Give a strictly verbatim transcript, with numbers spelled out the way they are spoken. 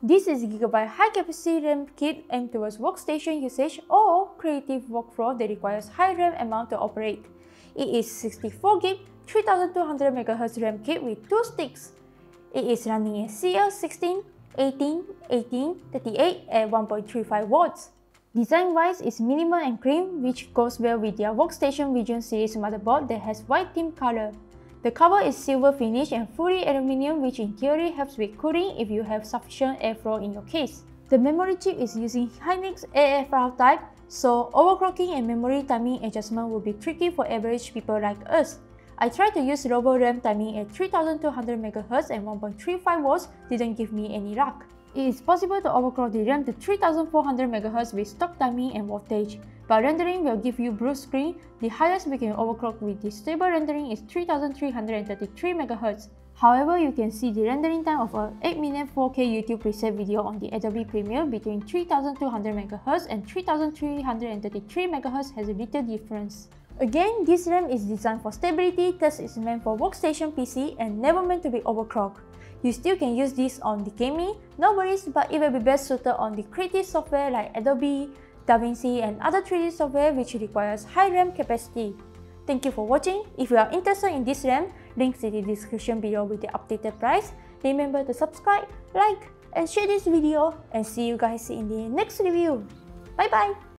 This is Gigabyte high-capacity RAM kit aimed towards workstation usage or creative workflow that requires high RAM amount to operate. It is sixty-four gig, three thousand two hundred megahertz RAM kit with two sticks. It is running at C L sixteen, eighteen, eighteen, thirty-eight at one point three five watts. Design-wise, it's minimal and clean, which goes well with their Workstation Vision series motherboard that has white tint color. The cover is silver finish and fully aluminium, which in theory helps with cooling if you have sufficient airflow in your case. The memory chip is using Hynix A F R type, so overclocking and memory timing adjustment will be tricky for average people like us. I tried to use RoboRAM timing at three thousand two hundred megahertz and one point three five watts, didn't give me any luck. It is possible to overclock the RAM to three thousand four hundred megahertz with stock timing and voltage, but rendering will give you blue screen. The highest we can overclock with the stable rendering is three thousand three hundred thirty-three megahertz. However, you can see the rendering time of a eight minute four K YouTube preset video on the Adobe Premiere between three thousand two hundred megahertz and three thousand three hundred thirty-three megahertz has a little difference. Again, this RAM is designed for stability, thus it's meant for workstation P C and never meant to be overclocked. You still can use this on the gaming, no worries, but it will be best suited on the creative software like Adobe, DaVinci and other three D software which requires high RAM capacity. Thank you for watching. If you are interested in this RAM, links in the description below with the updated price. Remember to subscribe, like and share this video, and see you guys in the next review. Bye bye!